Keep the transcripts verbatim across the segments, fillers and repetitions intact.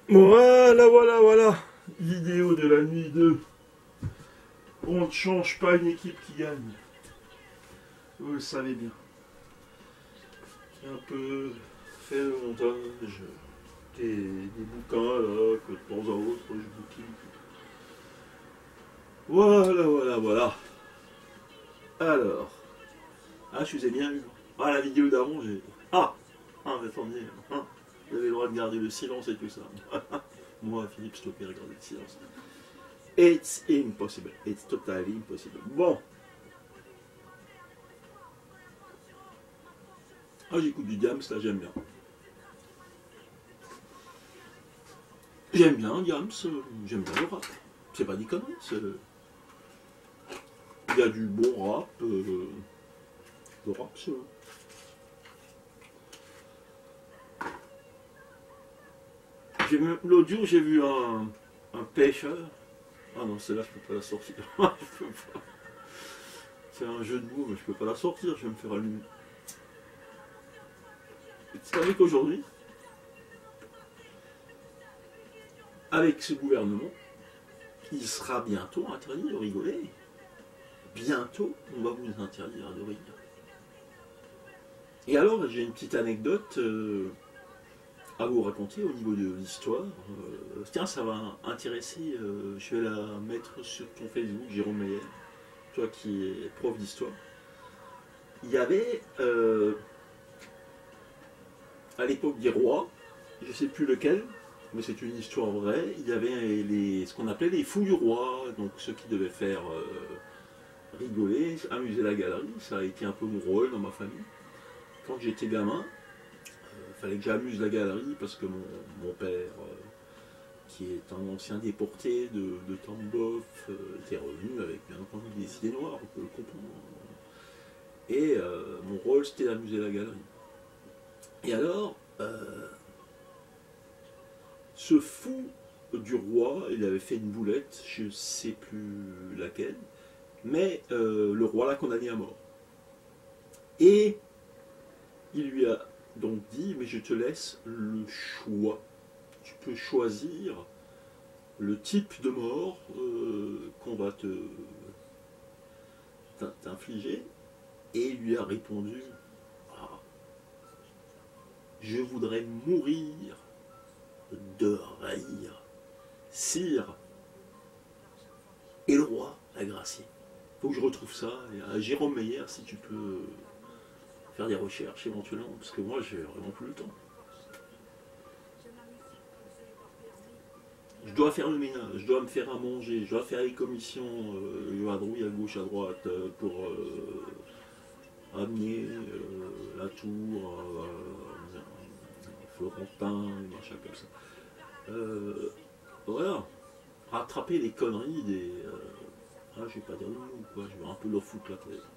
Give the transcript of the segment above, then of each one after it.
Voilà, voilà, voilà. Vidéo de la nuit deux. On ne change pas une équipe qui gagne. Vous le savez bien. Un peu fait le montage des, des bouquins là, que de temps à autre je bouquine. Voilà, voilà, voilà. Alors. Ah, je vous ai bien eu. Ah, la vidéo d'avant, j'ai. Ah Ah, mais attendez. Ah, vous avez le droit de garder le silence et tout ça. Moi, Philippe Stocker, garder le silence. It's impossible. It's totally impossible. Bon. Ah, j'écoute du Diams, là, j'aime bien. J'aime bien Diams, euh, j'aime bien le rap. C'est pas des conneries, c'est... Il y a du bon rap. Euh... Le rap, c'est... L'autre jour, j'ai vu un, un pêcheur. Ah non, celle-là, je peux pas la sortir. Je peux pas. C'est un jeu de mots, mais je peux pas la sortir, je vais me faire allumer. Vous savez qu'aujourd'hui, avec ce gouvernement, il sera bientôt interdit de rigoler. Bientôt, on va vous interdire de rire. Et alors, j'ai une petite anecdote euh, à vous raconter au niveau de l'histoire. Euh, tiens, ça va intéresser, euh, je vais la mettre sur ton Facebook, Jérôme Meyer, toi qui es prof d'histoire. Il y avait, euh, à l'époque des rois, je ne sais plus lequel, mais c'est une histoire vraie, il y avait les, ce qu'on appelait les fous du roi, donc ceux qui devaient faire euh, rigoler, amuser la galerie. Ça a été un peu mon rôle dans ma famille. Quand j'étais gamin, il euh, fallait que j'amuse la galerie parce que mon, mon père, euh, qui est un ancien déporté de, de Tambov, euh, était revenu avec bien entendu des idées noires, on peut le comprendre. Et euh, mon rôle c'était d'amuser la galerie. Et alors, euh, ce fou du roi, il avait fait une boulette, je ne sais plus laquelle, mais euh, le roi l'a condamné à mort. Et il lui a donc dit, mais je te laisse le choix. Tu peux choisir le type de mort euh, qu'on va te t'infliger. Et il lui a répondu, ah, je voudrais mourir de rire, sire. Et le roi l'a gracié. Faut que je retrouve ça. Et à Jérôme Meyer, si tu peux faire des recherches éventuellement, parce que moi j'ai vraiment plus le temps. Je dois faire le ménage, je dois me faire à manger, je dois faire les commissions euh, à droite, à gauche, à droite euh, pour euh, amener euh, la tour, euh, Florentin, des machins comme ça. Euh, voilà, rattraper les conneries des. Euh, ah, je vais pas dire le mot, quoi, je vais un peu leur foutre la tête.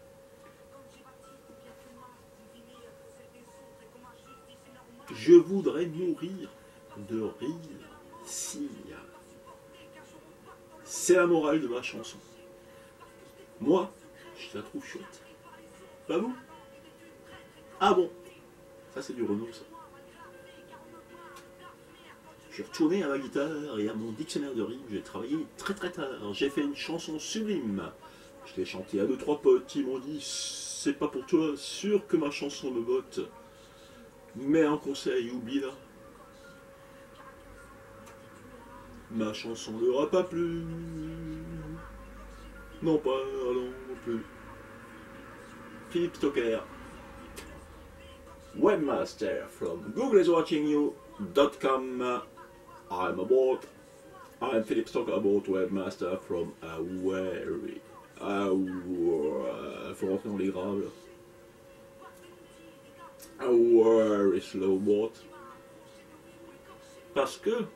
Je voudrais mourir de rire, sire. C'est la morale de ma chanson. Moi, je la trouve chouette. Pas vous? Ah bon? Ça c'est du Renault, ça. Je suis retourné à ma guitare et à mon dictionnaire de rimes. J'ai travaillé très très tard. J'ai fait une chanson sublime. Je l'ai chantée à deux trois potes. Ils m'ont dit, c'est pas pour toi, sûr que ma chanson me botte. Mais un conseil, oublie-la. Ma chanson ne leur a pas plu. Non, parlons plus. Philippe Stocker, webmaster from google is watching you dot com. I'm about. I'm Philippe Stocker, about webmaster from a very. Il faut rentrer dans les graves là. A very slow bot. Parce que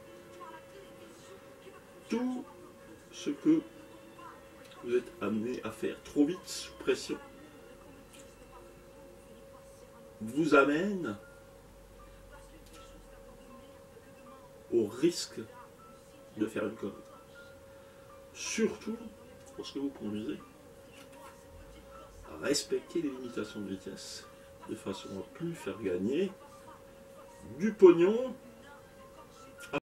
tout ce que vous êtes amené à faire trop vite sous pression vous amène au risque de faire une connerie. Surtout lorsque vous conduisez. Respectez les limitations de vitesse de façon à plus faire gagner du pognon